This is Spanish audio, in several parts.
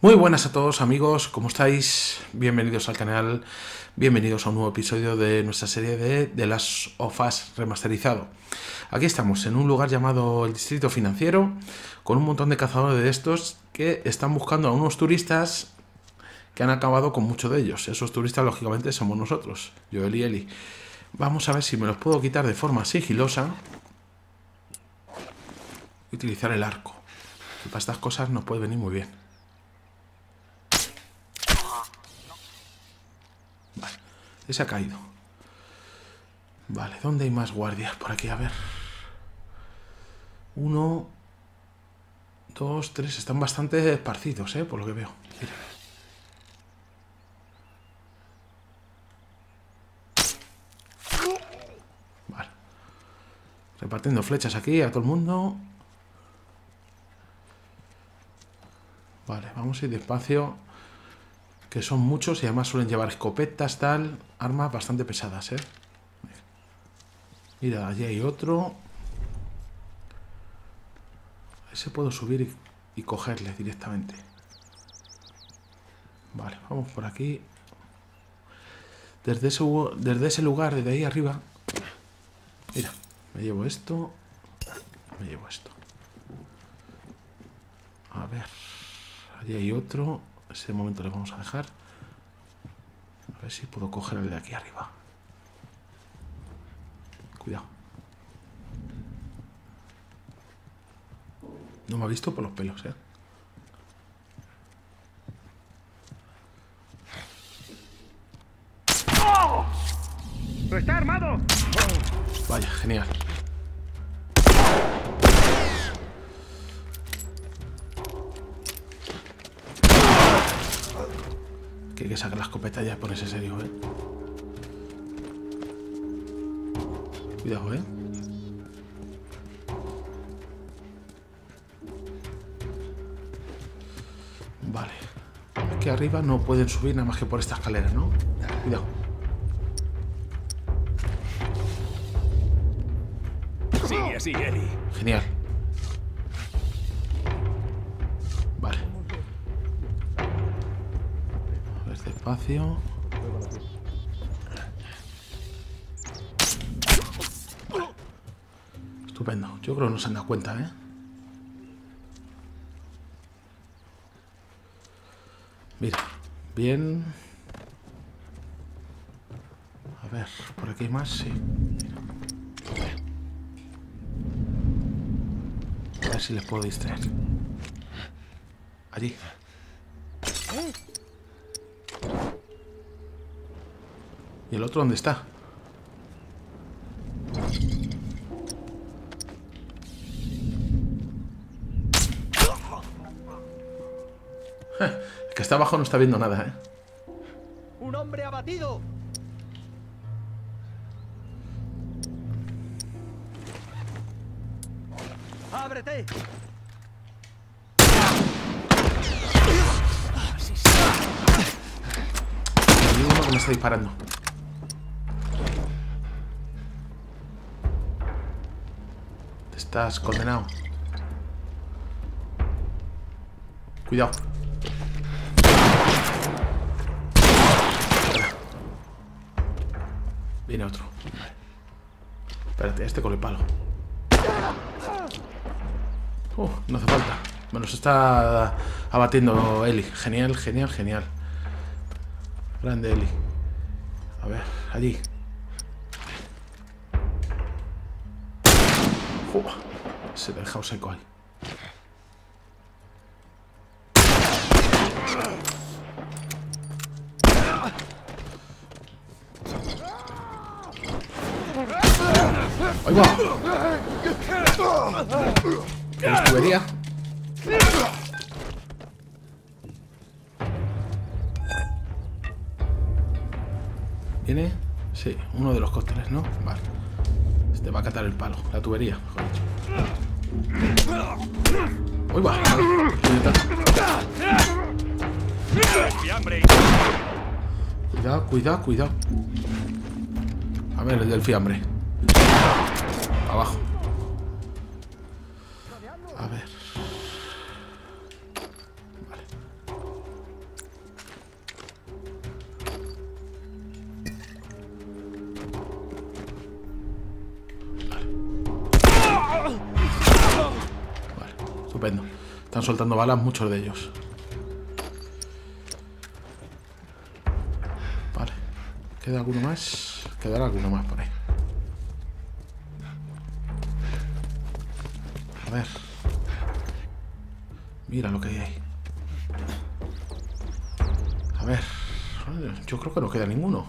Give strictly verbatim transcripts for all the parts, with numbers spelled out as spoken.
Muy buenas a todos amigos, ¿cómo estáis? Bienvenidos al canal, bienvenidos a un nuevo episodio de nuestra serie de The Last of Us remasterizado. Aquí estamos en un lugar llamado el Distrito Financiero, con un montón de cazadores de estos que están buscando a unos turistas que han acabado con muchos de ellos. Esos turistas lógicamente somos nosotros, Joel y Eli. Vamos a ver si me los puedo quitar de forma sigilosa y utilizar el arco, que para estas cosas nos puede venir muy bien. Vale, ese ha caído. Vale, ¿dónde hay más guardias? Por aquí, a ver. Uno, dos, tres. Están bastante esparcidos, ¿eh? Por lo que veo. Mira. Vale. Repartiendo flechas aquí a todo el mundo. Vale, vamos a ir despacio, que son muchos y además suelen llevar escopetas, tal, armas bastante pesadas, ¿eh? Mira, allí hay otro. A ese puedo subir y, y cogerle directamente. Vale, vamos por aquí. Desde ese, desde ese lugar, desde ahí arriba. Mira, me llevo esto. Me llevo esto. A ver. Allí hay otro. Ese momento le vamos a dejar. A ver si puedo coger el de aquí arriba. Cuidado. No me ha visto por los pelos, ¿eh? ¡Oh! ¡Está armado! Vaya, genial. Que hay que sacar la escopeta ya y ponerse serio, ¿eh? Cuidado, ¿eh? Vale. Aquí arriba no pueden subir nada más que por esta escalera, ¿no? Cuidado. Sigue así, Eli. Genial. Vale. A ver, despacio. Estupendo. Yo creo que no se han dado cuenta, ¿eh? Mira, bien. A ver, por aquí hay más, sí. Mira. A ver si les puedo distraer. Allí. ¿Y el otro dónde está? El que está abajo no está viendo nada, ¿eh? ¡Un hombre abatido! ¡Ábrete! Hay uno que me está disparando. Te estás condenado. Cuidado. Viene otro. Vale. Espérate, este con el palo. Uh, no hace falta. Me los está abatiendo Eli. Genial, genial, genial. Grande Eli. A ver, allí. Uh, se le ha dejado seco ahí. ¡Ahí va! ¿Tienes tubería? ¿Viene? Sí, uno de los cócteles, ¿no? Vale. Este va a catar el palo, la tubería, mejor dicho. ¡Ahí va! Cuidado, cuidado, cuidado. A ver, el del fiambre. Abajo. A ver. Vale. Estupendo. Están soltando balas muchos de ellos. Vale. ¿Queda alguno más? Quedará alguno más por ahí. A ver. Mira lo que hay ahí. A ver. Yo creo que no queda ninguno.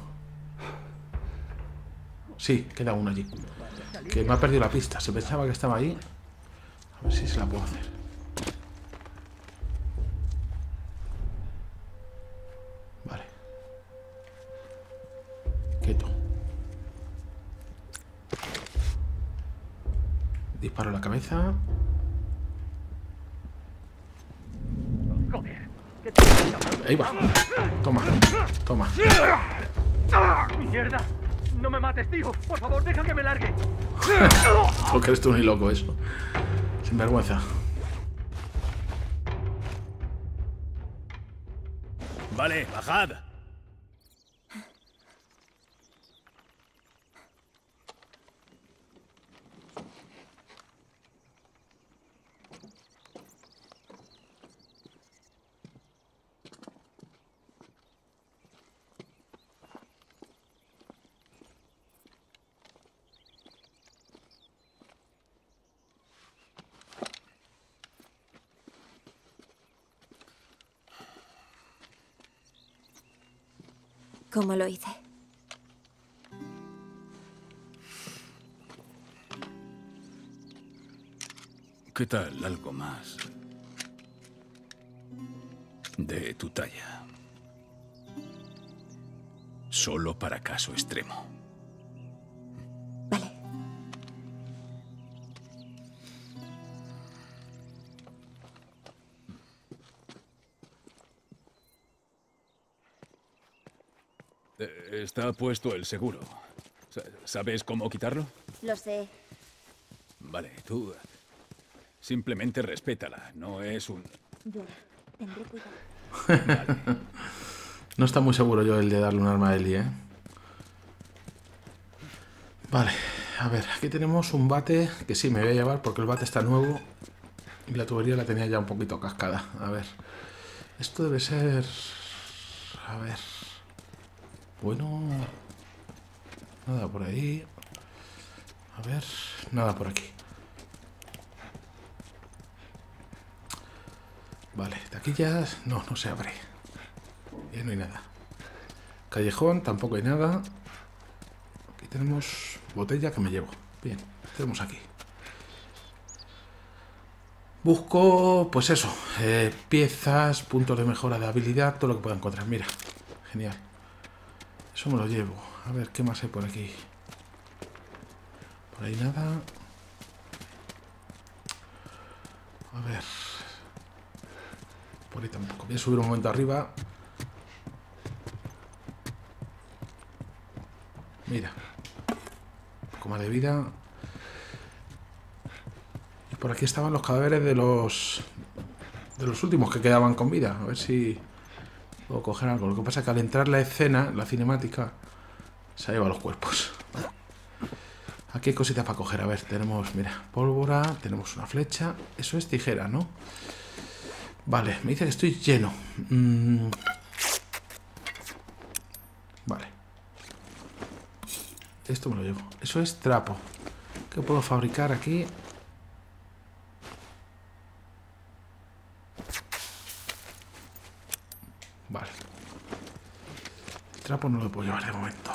Sí, queda uno allí. Que me ha perdido la pista. Se pensaba que estaba ahí. A ver si se la puedo hacer. Vale. Quieto. Disparo en la cabeza. Joder. ¿Qué te pasa? Ahí va. Toma. Toma. ¡Mierda! ¡No me mates, tío! ¡Por favor, deja que me largue! Lo que eres tú ni loco eso. Sin vergüenza. Vale, bajad. ¿Cómo lo hice? ¿Qué tal algo más de tu talla? Solo para caso extremo. Vale. Eh, Está puesto el seguro. Sa- ¿Sabes cómo quitarlo? Lo sé. Vale, tú simplemente respétala. No es un... Yo tendré cuidado. No está muy seguro yo el de darle un arma a Ellie, ¿eh? Vale, a ver, aquí tenemos un bate que sí me voy a llevar porque el bate está nuevo y la tubería la tenía ya un poquito cascada. A ver, esto debe ser... A ver... Bueno... Nada por ahí... A ver... Nada por aquí. Vale, taquillas... No, no se abre. Ya no hay nada. Callejón, tampoco hay nada. Aquí tenemos botella que me llevo. Bien, tenemos aquí. Busco, pues eso, eh, piezas, puntos de mejora de habilidad, todo lo que pueda encontrar. Mira, genial. Eso me lo llevo. A ver, ¿qué más hay por aquí? Por ahí nada. A ver. Por ahí tampoco. Voy a subir un momento arriba. Mira. Un poco más de vida. Y por aquí estaban los cadáveres de los... De los últimos que quedaban con vida. A ver si... Puedo coger algo. Lo que pasa es que al entrar la escena, la cinemática, se ha llevado los cuerpos. Vale. Aquí hay cositas para coger. A ver, tenemos, mira, pólvora, tenemos una flecha. Eso es tijera, ¿no? Vale, me dice que estoy lleno. Mm. Vale. Esto me lo llevo. Eso es trapo. ¿Qué puedo fabricar aquí? Vale. El trapo no lo puedo llevar de momento.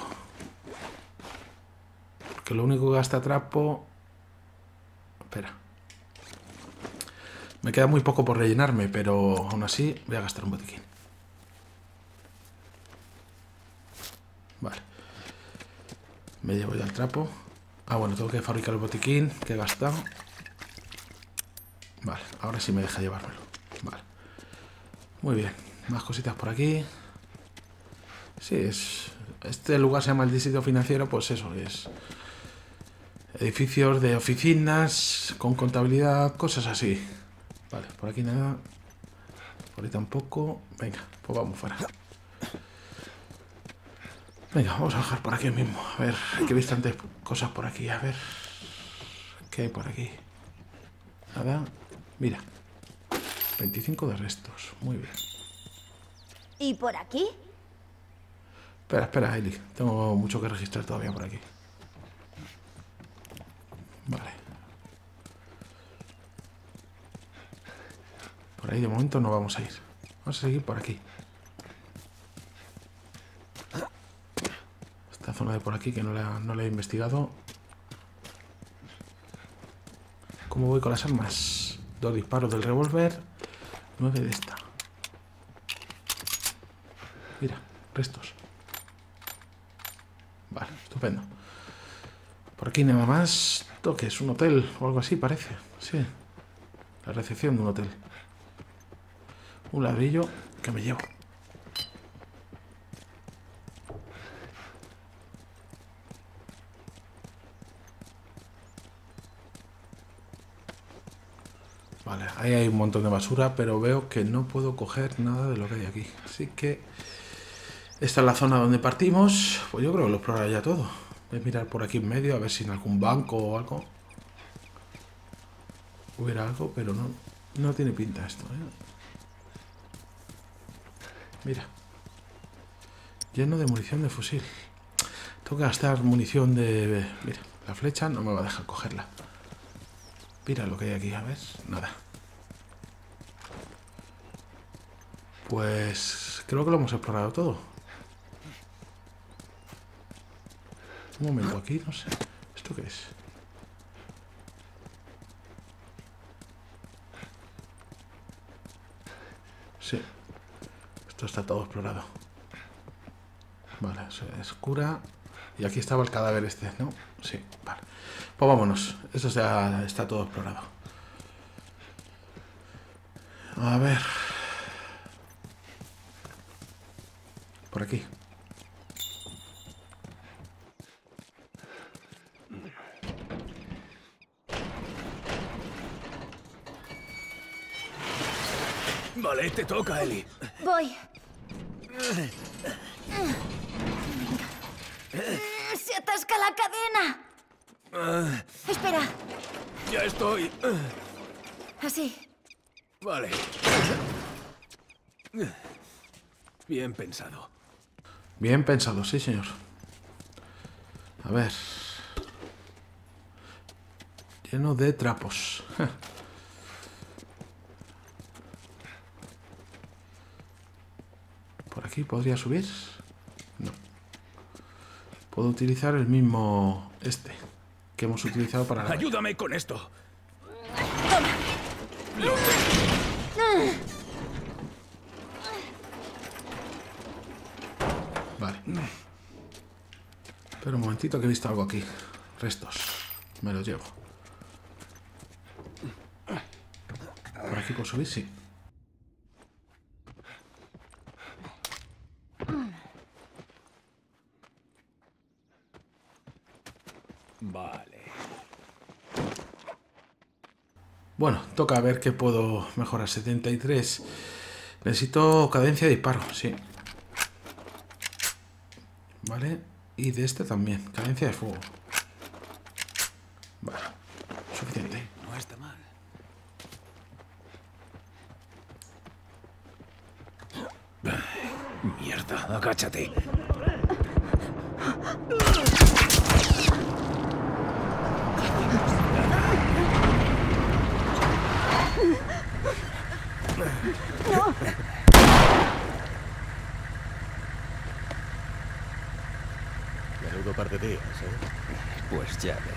Porque lo único que gasta trapo... Espera. Me queda muy poco por rellenarme, pero aún así voy a gastar un botiquín. Vale. Me llevo ya el trapo. Ah, bueno, tengo que fabricar el botiquín que he gastado. Vale, ahora sí me deja llevármelo. Vale. Muy bien. Más cositas por aquí. Sí, es... Este lugar se llama el distrito financiero, pues eso, es... Edificios de oficinas, con contabilidad, cosas así. Vale, por aquí nada. Por ahí tampoco. Venga, pues vamos fuera. Venga, vamos a bajar por aquí mismo. A ver, hay que ver tantas cosas por aquí. A ver... ¿Qué hay por aquí? Nada. Mira, veinticinco de restos. Muy bien. ¿Y por aquí? Espera, espera, Eli. Tengo mucho que registrar todavía por aquí. Vale. Por ahí de momento no vamos a ir. Vamos a seguir por aquí. Esta zona de por aquí que no la, no la he investigado. ¿Cómo voy con las armas? Dos disparos del revólver. Nueve de esta. Mira, restos. Vale, estupendo. Por aquí nada más. ¿Esto qué es? ¿Un hotel o algo así parece? Sí. La recepción de un hotel. Un ladrillo que me llevo. Vale, ahí hay un montón de basura, pero veo que no puedo coger nada de lo que hay aquí. Así que esta es la zona donde partimos. Pues yo creo que lo exploraré ya todo. Voy a mirar por aquí en medio a ver si en algún banco o algo hubiera algo, pero no, no tiene pinta esto, ¿eh? Mira. Lleno de munición de fusil. Tengo que gastar munición de... Mira, la flecha no me va a dejar cogerla. Mira lo que hay aquí, a ver. Nada. Pues creo que lo hemos explorado todo. Un momento, aquí, no sé. ¿Esto qué es? Sí. Esto está todo explorado. Vale, se escura. Y aquí estaba el cadáver este, ¿no? Sí, vale. Pues vámonos. Esto ya está todo explorado. A ver. Por aquí. Vale, te toca, Eli. Voy. ¡Se atasca la cadena! Espera. Ya estoy. Así. Vale. Bien pensado. Bien pensado, sí, señor. A ver. Lleno de trapos. ¿Por aquí podría subir? No. Puedo utilizar el mismo... Este. Que hemos utilizado para la... Ayúdame con esto. Vale. Pero un momentito que he visto algo aquí. Restos. Me los llevo. ¿Por aquí puedo subir? Sí. Vale. Bueno, toca ver qué puedo mejorar. setenta y tres. Necesito cadencia de disparo, sí. Vale. Y de este también. Cadencia de fuego. Vale. Suficiente. No está mal. Mierda, agáchate. Menudo par de días, ¿eh? Pues ya ves.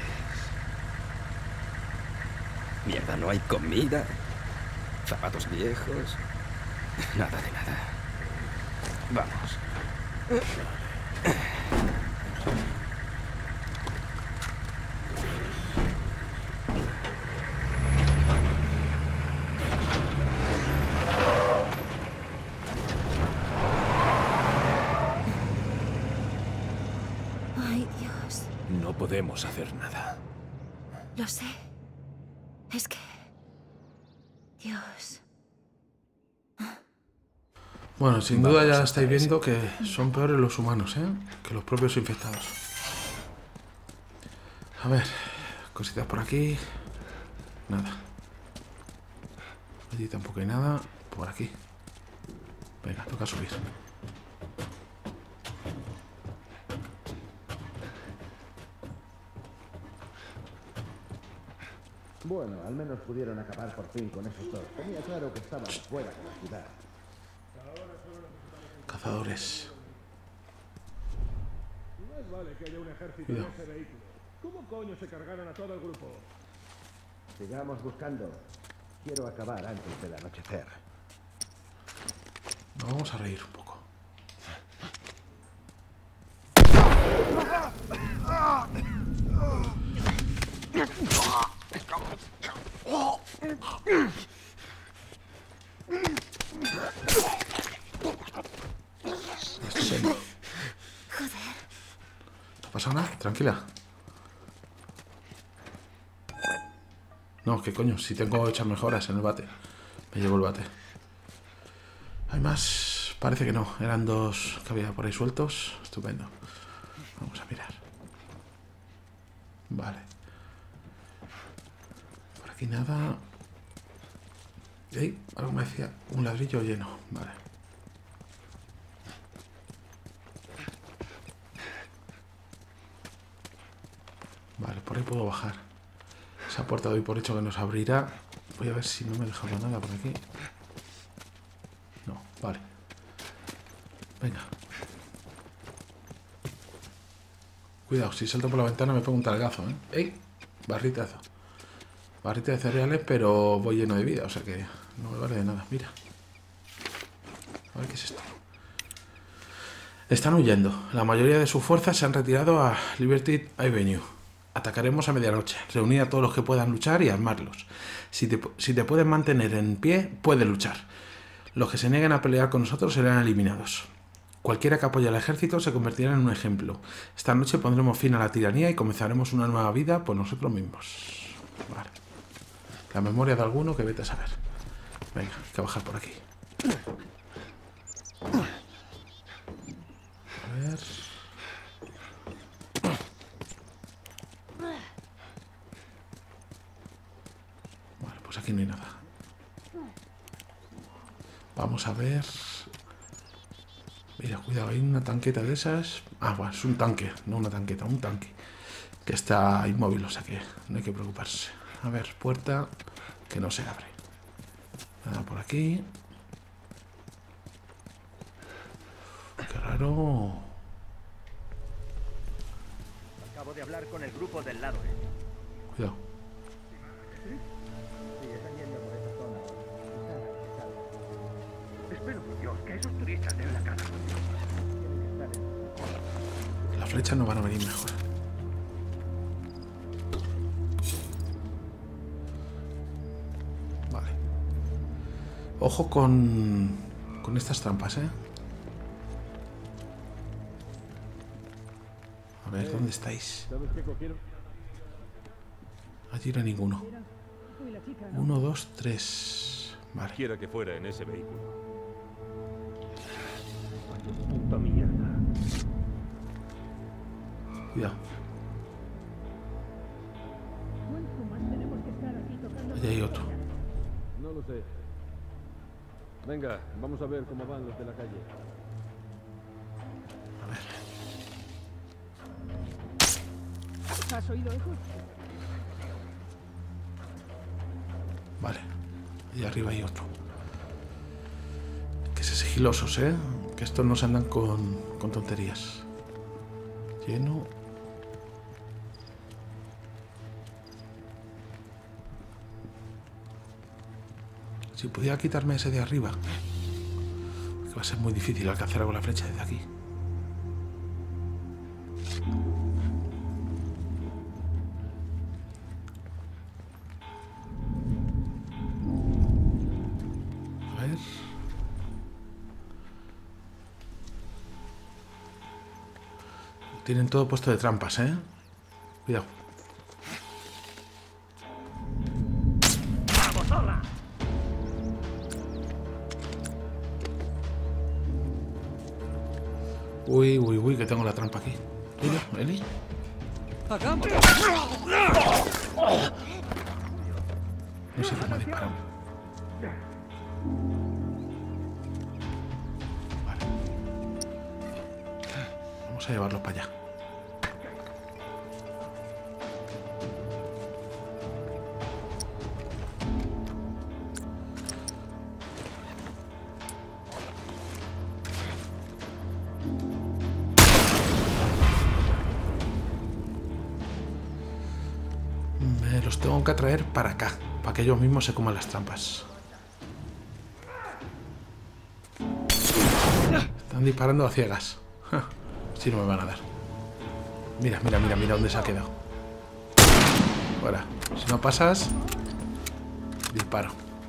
Mierda, no hay comida. Zapatos viejos. Nada de nada. Vamos. Ay, Dios. No podemos hacer nada. Lo sé. Es que... Dios. Bueno, sin duda Vamos ya a estáis estar viendo que son peores los humanos, ¿eh? Que los propios infectados. A ver, cositas por aquí. Nada. Allí tampoco hay nada. Por aquí. Venga, toca subir. Bueno, al menos pudieron acabar por fin con esos dos. Tenía claro que estaban fuera de la ciudad. Cazadores. Más vale que haya un ejército Cuidado. en ese vehículo. ¿Cómo coño se cargaron a todo el grupo? Sigamos buscando. Quiero acabar antes del anochecer. Nos vamos a reír un poco. Estupendo. Joder. ¿No pasa nada? Tranquila. No, qué coño, si tengo hechas mejoras en el bate. Me llevo el bate. ¿Hay más? Parece que no. Eran dos que había por ahí sueltos. Estupendo. Vamos a mirar. Vale. Por aquí nada. ¿Eh? Algo me decía. Un ladrillo lleno. Vale. Vale, por ahí puedo bajar. Esa puerta doy por hecho que nos abrirá. Voy a ver si no me he dejado nada por aquí. No, vale. Venga. Cuidado, si salto por la ventana me pongo un talgazo, ¿eh? ¡Ey! Barritazo. Barrita de cereales, pero voy lleno de vida, o sea que no me vale de nada. Mira. A ver qué es esto. Están huyendo. La mayoría de sus fuerzas se han retirado a Liberty Avenue. Atacaremos a medianoche. Reunir a todos los que puedan luchar y armarlos. Si te, si te pueden mantener en pie, puedes luchar. Los que se nieguen a pelear con nosotros serán eliminados. Cualquiera que apoye al ejército se convertirá en un ejemplo. Esta noche pondremos fin a la tiranía y comenzaremos una nueva vida por nosotros mismos. Vale. La memoria de alguno que vete a saber. Venga, hay que bajar por aquí. A ver... Vale, pues aquí no hay nada. Vamos a ver... Mira, cuidado, hay una tanqueta de esas... Ah, bueno, es un tanque, no una tanqueta, un tanque. Que está inmóvil, o sea que no hay que preocuparse. A ver, puerta que no se abre. Nada por aquí. Qué raro. Acabo de hablar con el grupo del lado. Cuidado. Espero por Dios que esos turistas den la cara. Las flechas no van a venir mejor. Vale. Ojo con... con estas trampas, ¿eh? A ver, ¿dónde estáis? ¿Sabes qué cogieron? Allí no hay ninguno. Uno, dos, tres. Vale. Quiera que fuera en ese vehículo. Puta mierda. Cuidado. Allí hay otro. No lo sé. Venga, vamos a ver cómo van los de la calle. A ver. ¿Has oído eso? Vale. Allí arriba hay otro. Que se sigilosos, ¿eh? Que estos no se andan con, con tonterías. Lleno. Si pudiera quitarme ese de arriba. Que va a ser muy difícil alcanzar con la flecha desde aquí. A ver. Tienen todo puesto de trampas, ¿eh? Cuidado. ¡Vamos, sola! Uy, uy, uy, que tengo la trampa aquí. Tuyo, Eli. Vale. Vamos a llevarlos para allá. Me los tengo que traer para acá, para que ellos mismos se coman las trampas. Están disparando a ciegas. Si no me van a dar. Mira, mira, mira, mira dónde se ha quedado. Fuera. Si no pasas, disparo.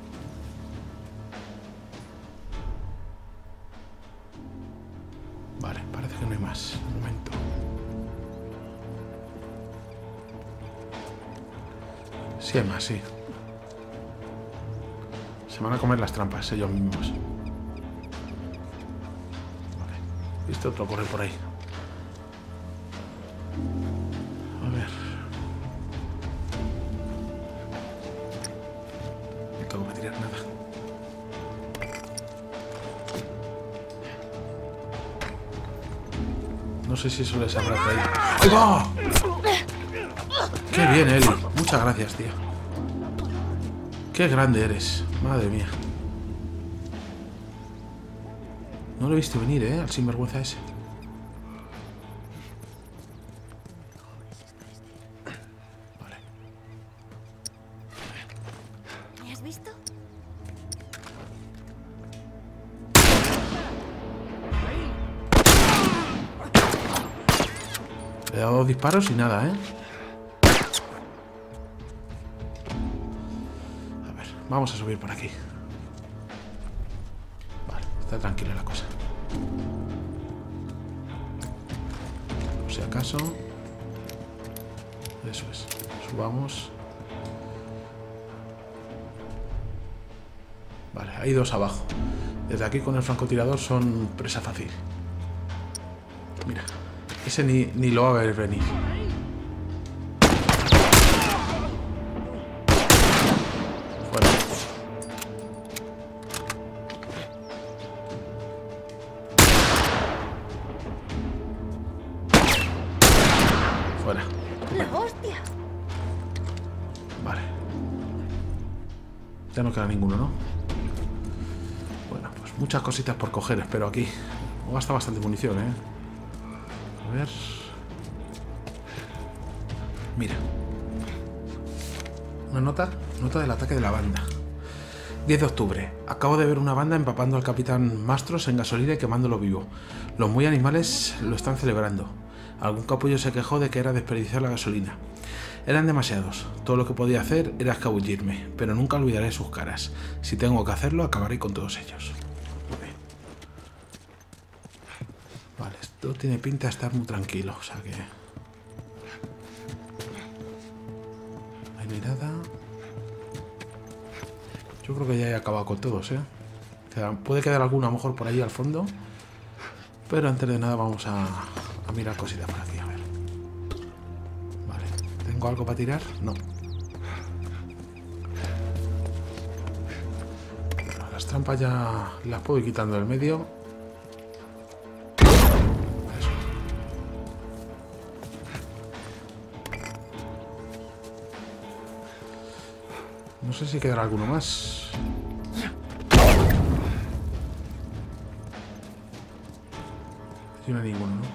Vale, parece que no hay más. Un momento. Sí hay más, sí. Se van a comer las trampas ellos mismos. Vale. Este otro corre por ahí. A ver. No tengo que tirar nada. No sé si eso les habrá traído. ¡Ahí va! ¡Qué bien, Eli! Muchas gracias, tío. ¡Qué grande eres! Madre mía. No lo he visto venir, ¿eh? Al sinvergüenza ese. Vale. ¿Me has visto? Le he dado dos disparos y nada, ¿eh? Vamos a subir por aquí. Vale, está tranquila la cosa. Por si acaso. Eso es. Subamos. Vale, hay dos abajo. Desde aquí con el francotirador son presa fácil. Mira, ese ni, ni lo va a ver venir. Fuera. ¡La hostia! Vale. Ya no queda ninguno, ¿no? Bueno, pues muchas cositas por coger, espero aquí. Gasta bastante munición, ¿eh? A ver. Mira. Una nota. Nota del ataque de la banda. diez de octubre. Acabo de ver una banda empapando al capitán Mastros en gasolina y quemándolo vivo. Los muy animales lo están celebrando. Algún capullo se quejó de que era desperdiciar la gasolina. Eran demasiados. Todo lo que podía hacer era escabullirme, pero nunca olvidaré sus caras. Si tengo que hacerlo, acabaré con todos ellos. Okay. Vale, esto tiene pinta de estar muy tranquilo, o sea que... Hay mirada... Yo creo que ya he acabado con todos, ¿eh? O sea, puede quedar alguno a lo mejor por ahí al fondo. Pero antes de nada vamos a, a mirar cositas por aquí, a ver. Vale. ¿Tengo algo para tirar? No. Bueno, las trampas ya las puedo ir quitando del medio. Eso. No sé si quedará alguno más. Aquí no hay ninguno, ¿no?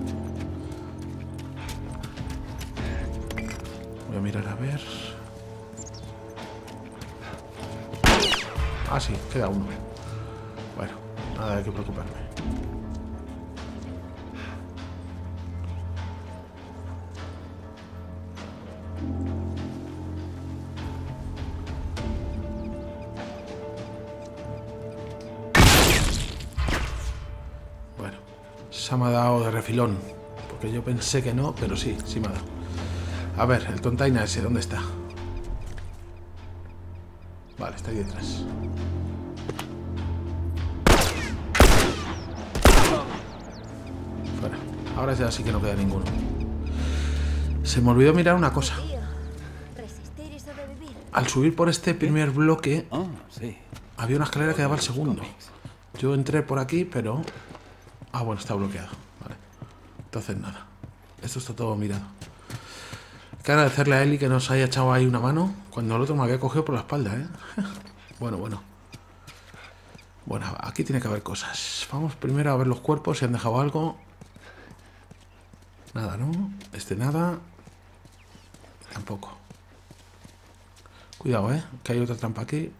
Voy a mirar a ver. Ah, sí, queda uno. Bueno, nada de que preocuparme. Se me ha dado de refilón, porque yo pensé que no, pero sí, sí me ha dado. A ver, el tontaina ese, ¿dónde está? Vale, está ahí detrás. Fuera. Ahora ya sí que no queda ninguno. Se me olvidó mirar una cosa. Al subir por este primer bloque... sí. Había una escalera que daba al segundo. Yo entré por aquí, pero... Ah, bueno, está bloqueado. Vale. Entonces nada. Esto está todo mirado. Hay que agradecerle a Eli que nos haya echado ahí una mano cuando el otro me había cogido por la espalda, ¿eh? Bueno, bueno. Bueno, aquí tiene que haber cosas. Vamos primero a ver los cuerpos, si han dejado algo. Nada, ¿no? Este nada. Tampoco. Cuidado, ¿eh? Que hay otra trampa aquí.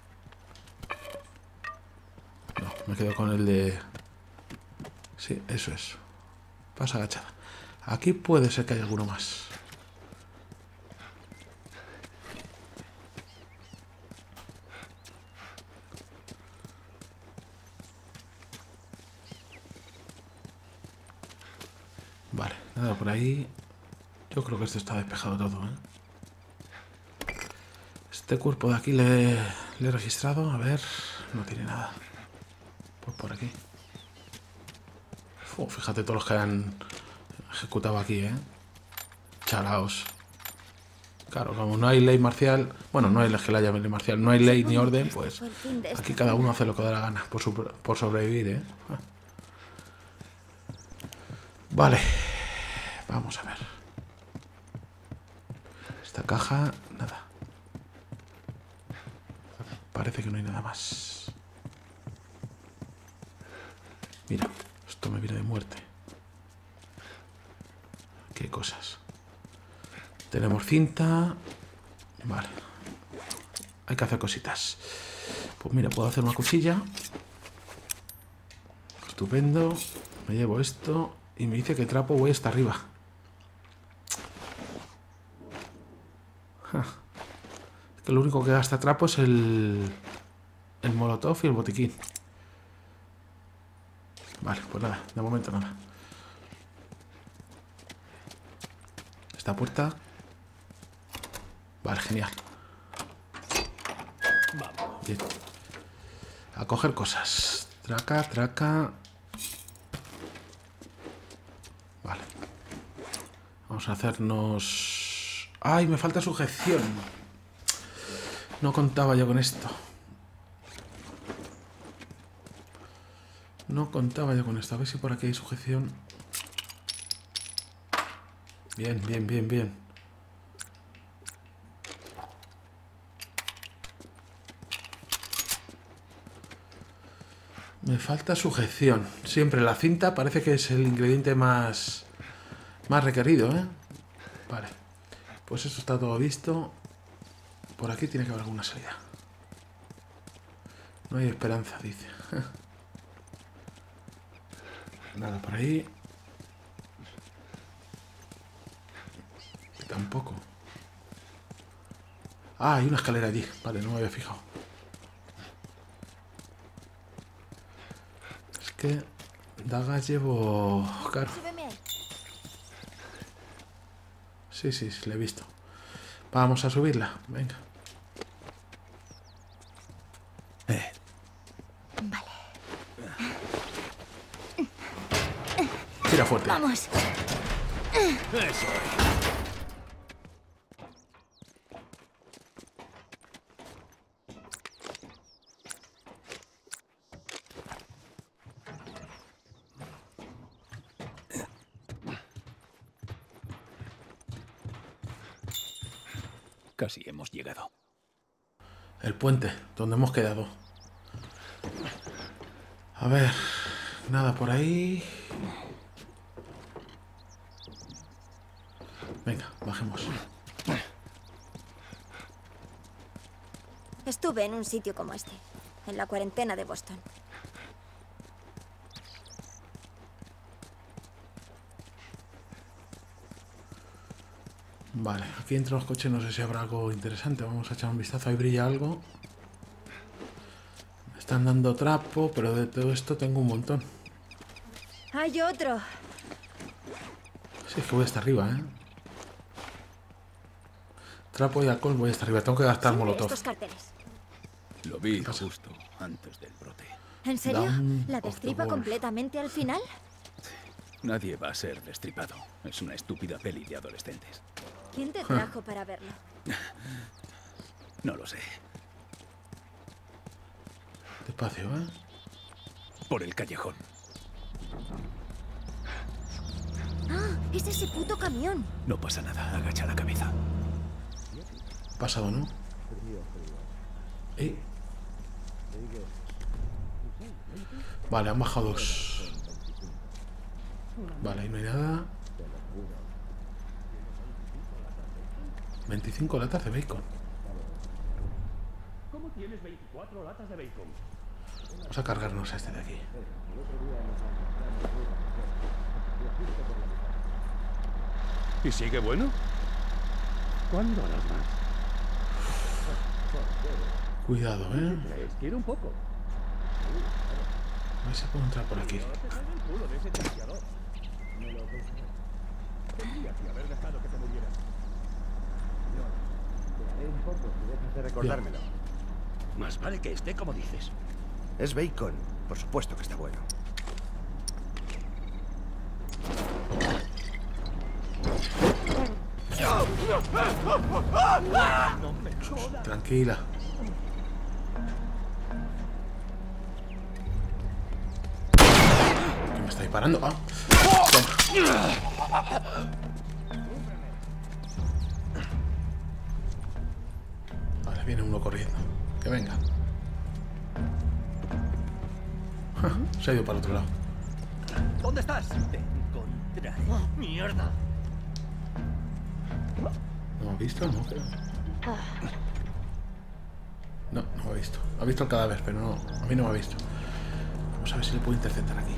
No, me quedo con el de... Sí, eso es. Pasa agachada. Aquí puede ser que haya alguno más. Vale, nada por ahí. Yo creo que esto está despejado todo, ¿eh? Este cuerpo de aquí le, le he registrado. A ver, no tiene nada. Pues por aquí. Uf, fíjate todos los que han ejecutado aquí, ¿eh? Chalaos. Claro, como no hay ley marcial... Bueno, no hay que la llame ley marcial. No hay ley ni orden, pues... Aquí cada uno hace lo que da la gana por, su, por sobrevivir, ¿eh? Vale. Vamos a ver. Esta caja... Nada. Parece que no hay nada más. Mira, esto me viene de muerte. Qué cosas. Tenemos cinta. Vale. Hay que hacer cositas. Pues mira, puedo hacer una cuchilla. Estupendo. Me llevo esto. Y me dice que trapo voy hasta arriba. Ja. Que lo único que gasta trapo es el... El molotov y el botiquín. Vale, pues nada, de momento nada. Esta puerta. Vale, genial. Bien. A coger cosas. Traca, traca. Vale. Vamos a hacernos... ¡Ay, me falta sujeción! No contaba yo con esto. No contaba yo con esto. A ver si por aquí hay sujeción. Bien, bien, bien, bien. Me falta sujeción. Siempre la cinta parece que es el ingrediente más, más requerido, ¿eh? Vale. Pues esto está todo visto. Por aquí tiene que haber alguna salida. No hay esperanza, dice. Nada por ahí. Tampoco. Ah, hay una escalera allí. Vale, no me había fijado. Es que dagas llevo... Claro. Sí, sí, sí, la he visto. Vamos a subirla. Venga. Eh. Vale. Tira fuerte. Vamos. Eso. Casi hemos llegado. El puente, donde hemos quedado. A ver, nada por ahí. Venga, bajemos. Estuve en un sitio como este, en la cuarentena de Boston. Vale, aquí entre los coches no sé si habrá algo interesante. Vamos a echar un vistazo. Ahí brilla algo. Me están dando trapo, pero de todo esto tengo un montón. Hay otro. Sí, es que voy hasta arriba, ¿eh? Trapo y alcohol voy hasta arriba. Tengo que gastar molotov. Estos carteles. Lo vi justo antes del brote. ¿En serio? Down ¿La of the destripa Wolf. completamente al final? Nadie va a ser destripado. Es una estúpida peli de adolescentes. ¿Quién te trajo para verlo? No lo sé. Despacio, ¿eh? Por el callejón. ¡Ah! ¡Es ese puto camión! No pasa nada, agacha la cabeza. Pasado, ¿no? ¿Eh? Vale, han bajado dos. Vale, ahí no hay nada. veinticinco latas de bacon. ¿Cómo tienes veinticuatro latas de bacon? Vamos a cargarnos a este de aquí. ¿Y sigue bueno? ¿Cuándo harás más? Cuidado, ¿eh? Les quiero un poco. A ver si puedo entrar por aquí. No te salga el culo de ese trinqueador. Me lo pensaré. Tendrías que haber dejado que te muriera. Te haré un poco si dejas de recordármelo. Más vale que esté como dices. Es bacon. Por supuesto que está bueno. Tranquila. ¿Qué me está disparando? Ah. Vale, viene uno corriendo. Que venga. Se ha ido para el otro lado. ¿Dónde estás? Te encontraré. ¡Mierda! ¿No me ha visto? No, creo. No, no me ha visto. Ha visto el cadáver, pero no, a mí no me ha visto. Vamos a ver si le puedo interceptar aquí.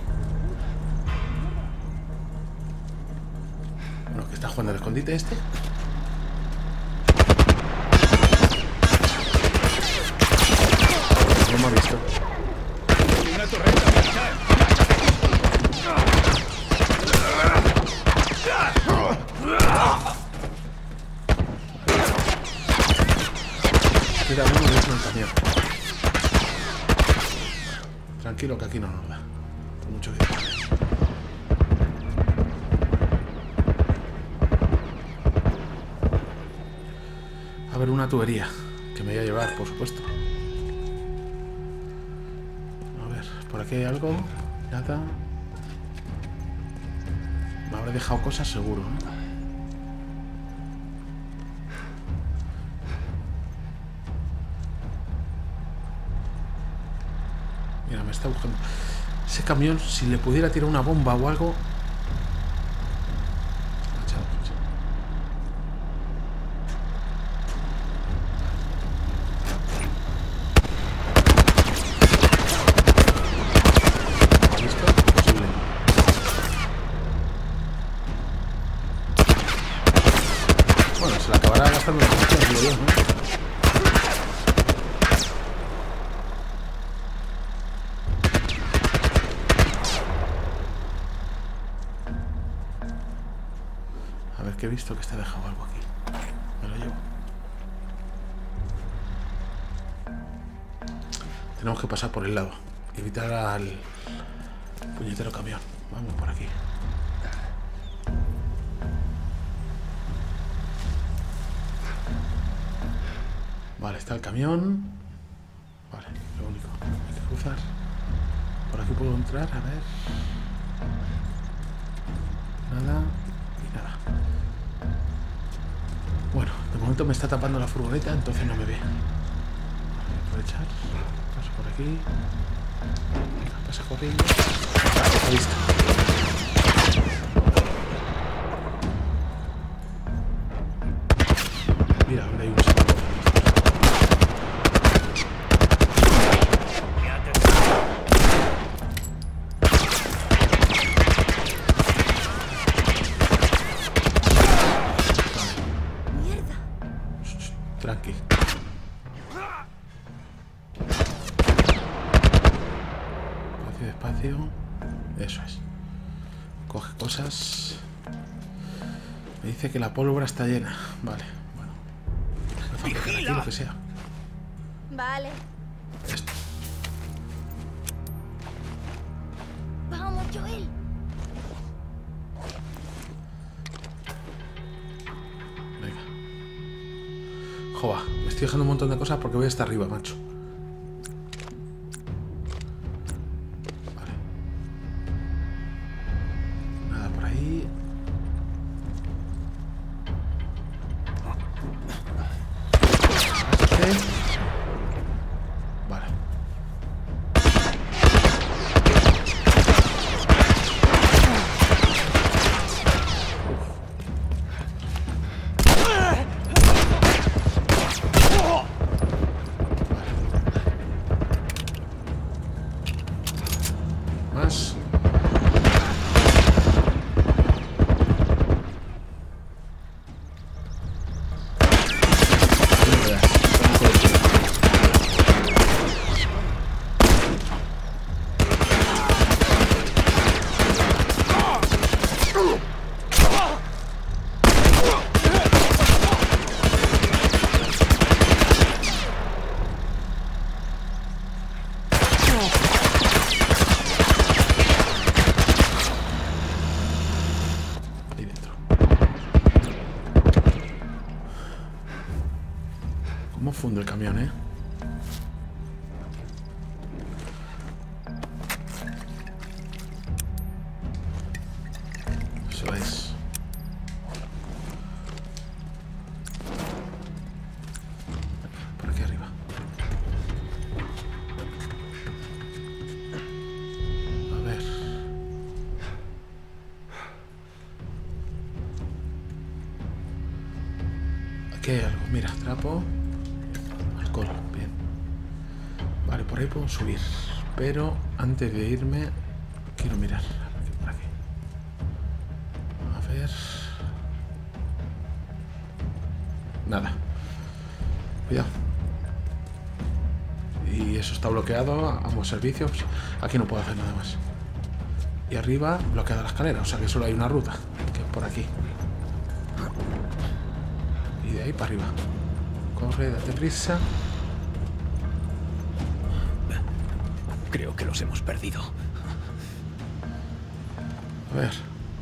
Bueno, que está jugando al escondite este. No me ha visto. Una torreta, Queda uno dentro del camión. Tranquilo que aquí no nos da. Por mucho que... A ver, una tubería que me voy a llevar, por supuesto. A ver, por aquí hay algo. Nada. Me habré dejado cosas seguro, ¿eh? Mira, me está buscando. Ese camión, si le pudiera tirar una bomba o algo. ¿Listo? Posible. Bueno, se la acabará gastando la cuestión, digo yo, ¿no? Que he visto que está dejado algo aquí. Me lo llevo. Tenemos que pasar por el lado. Evitar al puñetero camión. Vamos por aquí. Vale, está el camión. Vale, lo único. Hay que cruzar. Por aquí puedo entrar, a ver. Nada. Y nada. Bueno, de momento me está tapando la furgoneta, entonces no me ve. Voy a aprovechar. Paso por aquí. Venga, pasa corriendo. Vale, está listo. Mira, donde hay un saco. Tranqui. Despacio, despacio. Eso es. Coge cosas. Me dice que la pólvora está llena. Vale, bueno. No fabricar aquí lo que sea. Vale. Esto. Vamos, Joel. Joder, me estoy dejando un montón de cosas porque voy hasta arriba, macho. este. Vale. Más. Ahí dentro. ¿Cómo funde el camión, eh? Eso es. Por aquí arriba. A ver. Aquí hay algo. Mira, trapo. Alcohol. Bien. Vale, por ahí puedo subir. Pero antes de irme, quiero mirar. Aquí, por aquí. A ver. Nada. Cuidado. Y eso está bloqueado a ambos servicios. Aquí no puedo hacer nada más. Y arriba bloqueada la escalera. O sea que solo hay una ruta, que es por aquí. Y de ahí para arriba. Corre, date prisa. Creo que los hemos perdido. A ver.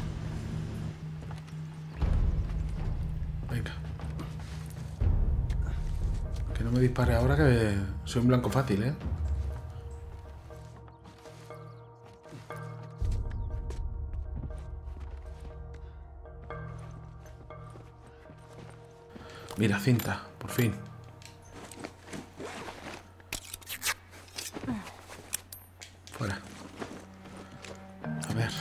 Venga. Que no me dispare ahora, que soy un blanco fácil, ¿eh? Mira, cinta, por fin. Fuera. A ver.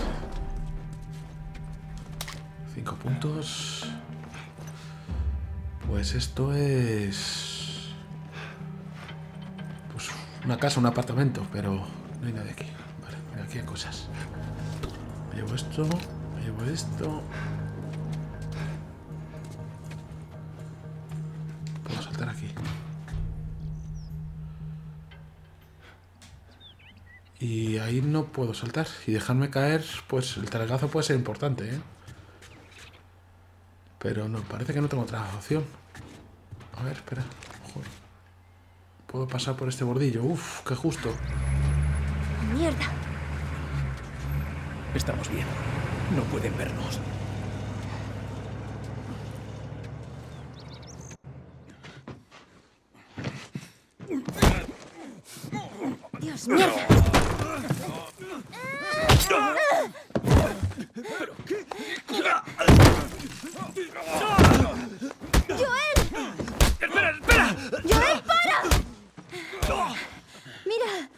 Cinco puntos. Pues esto es... Pues una casa, un apartamento, pero no hay nadie aquí. Vale, mira, aquí hay cosas. Me llevo esto, me llevo esto... Puedo saltar aquí. Y ahí no puedo saltar. Y dejarme caer, pues el talegazo puede ser importante, ¿eh? Pero no, parece que no tengo otra opción. A ver, espera. Joder. Puedo pasar por este bordillo. Uf, qué justo. ¡Mierda! Estamos bien. No pueden vernos. ¡Dios mío! ¡Joel! ¡Espera, espera! ¡Joel, para! ¡Mira!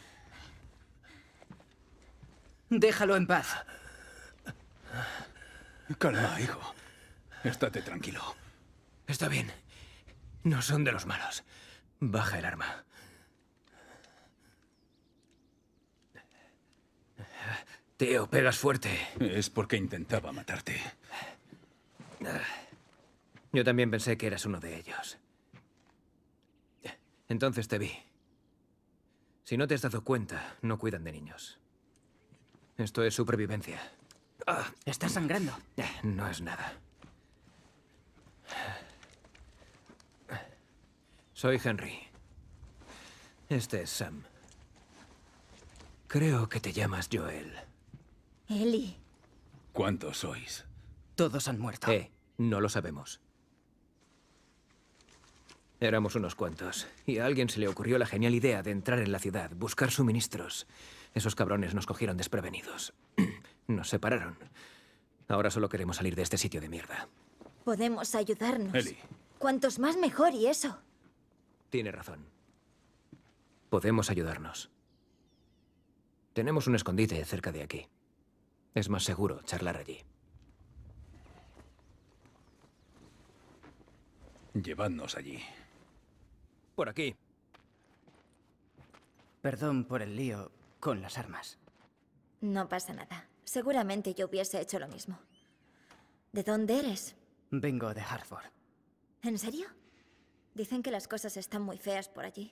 Déjalo en paz. Calma, hijo. Estate tranquilo. Está bien. No son de los malos. Baja el arma. Tío, pegas fuerte. Es porque intentaba matarte. Yo también pensé que eras uno de ellos. Entonces te vi. Si no te has dado cuenta, no cuidan de niños. Esto es supervivencia. Ah, está sangrando. No es nada. Soy Henry. Este es Sam. Creo que te llamas Joel. Ellie. ¿Cuántos sois? Todos han muerto. Eh, no lo sabemos. Éramos unos cuantos, y a alguien se le ocurrió la genial idea de entrar en la ciudad, buscar suministros. Esos cabrones nos cogieron desprevenidos. Nos separaron. Ahora solo queremos salir de este sitio de mierda. Podemos ayudarnos. Ellie. Cuantos más mejor y eso. Tiene razón. Podemos ayudarnos. Tenemos un escondite cerca de aquí. Es más seguro charlar allí. Llevadnos allí. Por aquí. Perdón por el lío con las armas. No pasa nada. Seguramente yo hubiese hecho lo mismo. ¿De dónde eres? Vengo de Hartford. ¿En serio? Dicen que las cosas están muy feas por allí.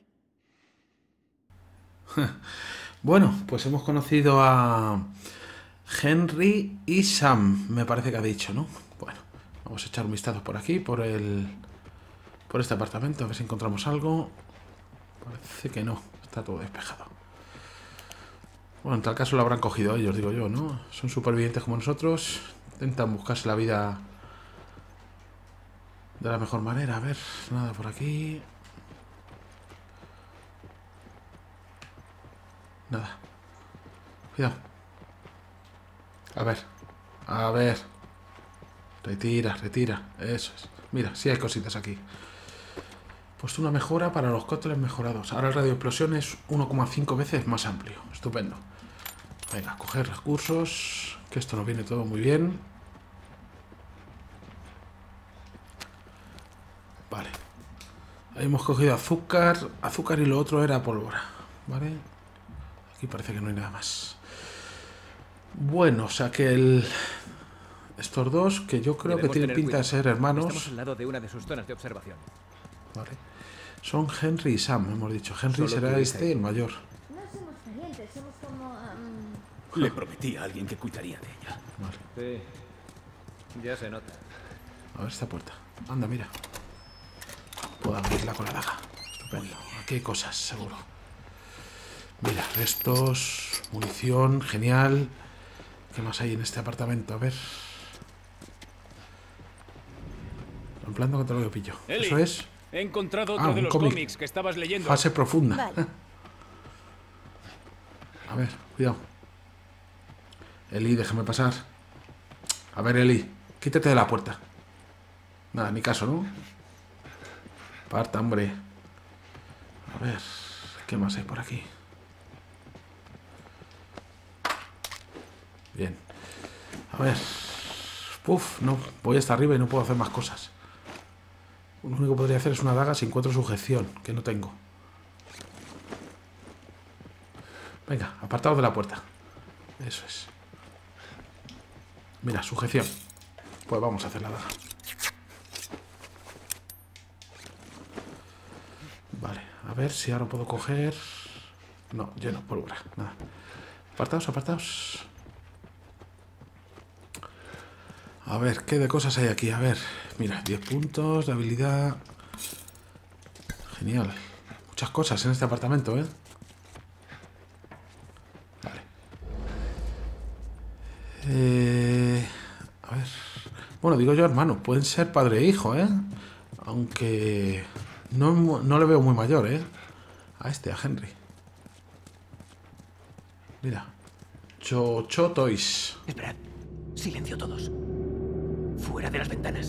Bueno, pues hemos conocido a Henry y Sam, me parece que ha dicho, ¿no? Bueno, vamos a echar un vistazo por aquí, por el... por este apartamento, a ver si encontramos algo. Parece que no, está todo despejado. Bueno, en tal caso lo habrán cogido ellos, digo yo, ¿no? Son supervivientes como nosotros, intentan buscarse la vida de la mejor manera. A ver, nada por aquí. Nada. Cuidado. A ver. A ver. Retira, retira. Eso es. Mira, sí hay cositas aquí. Puesto una mejora para los cócteles mejorados. Ahora el radio de explosión es uno coma cinco veces más amplio. Estupendo. Venga, coger recursos. Que esto nos viene todo muy bien. Vale. Ahí hemos cogido azúcar. Azúcar y lo otro era pólvora. Vale. Aquí parece que no hay nada más. Bueno, o sea que el... estos dos, que yo creo Debemos que tienen tener pinta cuidado. de ser hermanos. Estamos al lado de una de sus zonas de observación. Vale. Son Henry y Sam, hemos dicho. Henry Solo será tú y este, Sam. el mayor. No somos parientes, somos como... um, Le prometí a alguien que cuidaría de ella. Vale. Sí. Ya se nota. A ver esta puerta. Anda, mira. Puedo abrirla con la daga. Estupendo. Aquí hay cosas, seguro. Mira, restos, munición, genial. ¿Qué más hay en este apartamento? A ver. En plan que te lo pillo. Eli, Eso es. He encontrado Ah, otro de un los cómic. cómics que estabas leyendo. Fase profunda. Vale. A ver, cuidado. Eli, déjame pasar. A ver, Eli, quítate de la puerta. Nada, ni caso, ¿no? Parta, hombre. A ver, ¿qué más hay por aquí? Bien. A ver. Puf, no, voy hasta arriba y no puedo hacer más cosas. Lo único que podría hacer es una daga si encuentro sujeción, que no tengo. Venga, apartados de la puerta. Eso es. Mira, sujeción. Pues vamos a hacer la daga. Vale, a ver si ahora puedo coger... No, lleno, pólvora, nada. Apartaos, apartaos. A ver, ¿qué de cosas hay aquí? A ver, mira, diez puntos de habilidad. Genial. Muchas cosas en este apartamento, ¿eh? Vale. Eh, a ver. Bueno, digo yo, hermano, pueden ser padre e hijo, ¿eh? Aunque no, no le veo muy mayor, ¿eh? A este, a Henry. Mira. Chocho Toys. Esperad. Silencio todos. Fuera de las ventanas.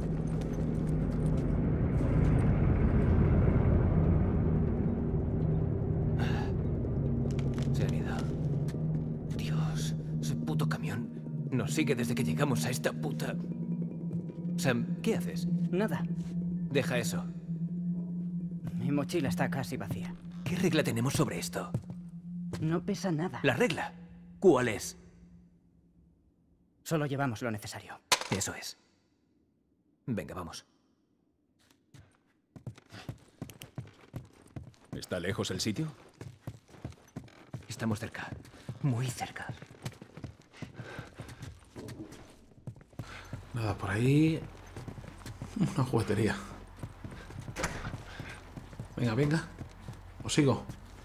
Se han ido. Dios, ese puto camión nos sigue desde que llegamos a esta puta... Sam, ¿qué haces? Nada. Deja eso. Mi mochila está casi vacía. ¿Qué regla tenemos sobre esto? No pesa nada. ¿La regla? ¿Cuál es? Solo llevamos lo necesario. Eso es. Venga, vamos. ¿Está lejos el sitio? Estamos cerca. Muy cerca. Nada por ahí. Una juguetería. Venga, venga. Os sigo.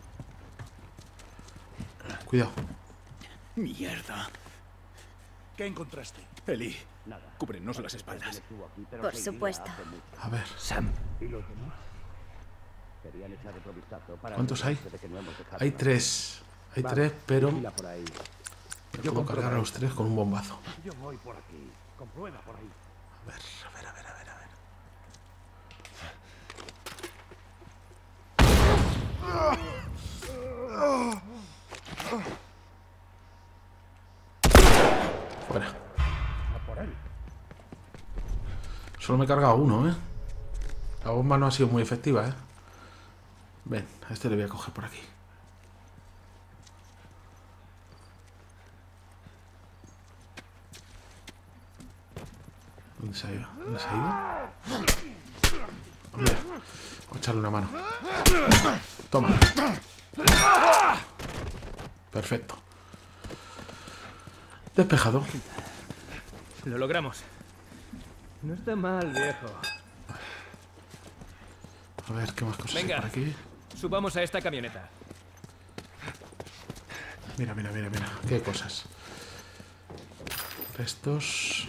Cuidado. Mierda. ¿Qué encontraste? Eli, Nada. cúbrenos las espaldas. Por supuesto. A ver, Sam, ¿Y los demás? Querían echar otro vistazo para ¿cuántos hay? asegurarse de que no hemos dejado Hay nada. tres. Hay Vale, tres, pero vigila por ahí. me puedo cargar a los tres con un bombazo. Yo voy por aquí. Comprueba por ahí. A ver, a ver, a ver, a ver, a ver. Solo me he cargado uno, ¿eh? La bomba no ha sido muy efectiva, ¿eh? Ven, a este le voy a coger por aquí. ¿Dónde se ha ido? ¿Dónde se ha ido? Hombre, voy a echarle una mano. Toma. Perfecto. Despejado. Lo logramos. No está mal, viejo. A ver, ¿qué más cosas Venga, hay por aquí? subamos a esta camioneta. Mira, mira, mira, mira. Qué cosas. Restos.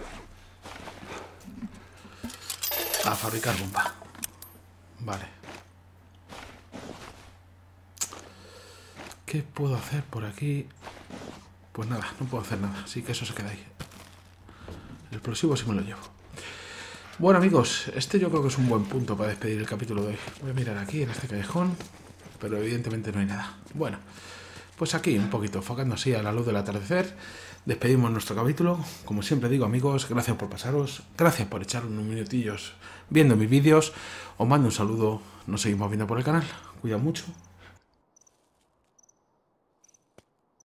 A fabricar bomba. Vale. ¿Qué puedo hacer por aquí? Pues nada, no puedo hacer nada. Así que eso se queda ahí. El explosivo sí me lo llevo. Bueno, amigos, este yo creo que es un buen punto para despedir el capítulo de hoy. Voy a mirar aquí en este callejón, pero evidentemente no hay nada. Bueno, pues aquí un poquito, enfocando así a la luz del atardecer, despedimos nuestro capítulo. Como siempre digo, amigos, gracias por pasaros, gracias por echar unos minutillos viendo mis vídeos. Os mando un saludo, nos seguimos viendo por el canal. Cuidado mucho